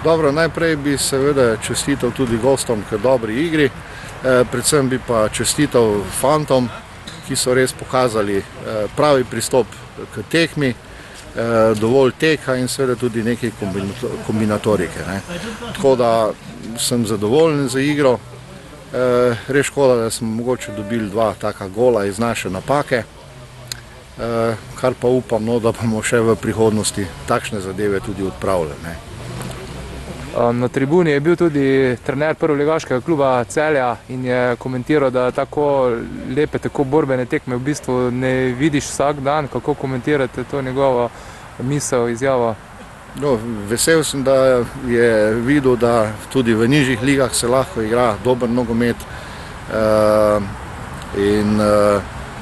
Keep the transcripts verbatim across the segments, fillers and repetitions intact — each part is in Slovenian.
Dobro, najprej bi seveda čestital tudi gostom k dobri igri, eh, predvsem bi pa čestital fantom, ki so res pokazali eh, pravi pristop k tekmi, eh, dovolj teka in seveda tudi nekaj kombinatorike. Ne. Tako da sem zadovoljen za igro, eh, res škoda, da smo mogoče dobili dva taka gola iz naše napake, eh, kar pa upam, no, da bomo še v prihodnosti takšne zadeve tudi odpravili. Ne. Na tribuni je bil tudi trener prvoligaškega kluba Celja in je komentiral, da tako lepe, tako borbene tekme v bistvu ne vidiš vsak dan. Kako komentirate to njegovo misel, izjavo? No, vesel sem, da je videl, da tudi v nižjih ligah se lahko igra dober nogomet uh, in uh,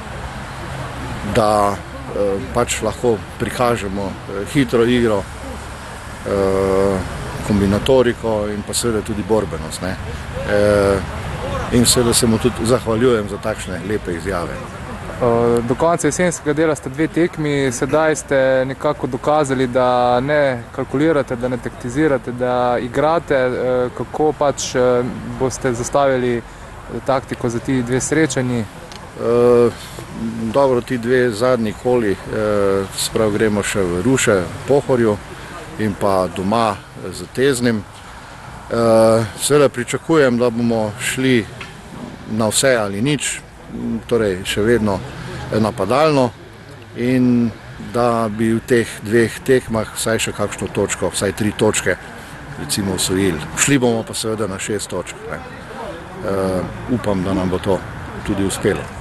da uh, pač lahko prikažemo hitro igro, uh, kombinatoriko in pa seveda tudi borbenost. Ne. E, in seveda se mu tudi zahvaljujem za takšne lepe izjave. Do konca jesenskega dela ste dve tekmi, sedaj ste nekako dokazali, da ne kalkulirate, da ne taktizirate, da igrate. Kako pač boste zastavili taktiko za ti dve srečanji? E, dobro, ti dve zadnji koli, e, sprav gremo še v Ruše, Pohorju in pa doma z Teznim. Seveda pričakujem, da bomo šli na vse ali nič, torej še vedno napadalno in da bi v teh dveh tekmah vsaj še kakšno točko, vsaj tri točke recimo osvojili. Šli bomo pa seveda na šest točk. Ne. Upam, da nam bo to tudi uspelo.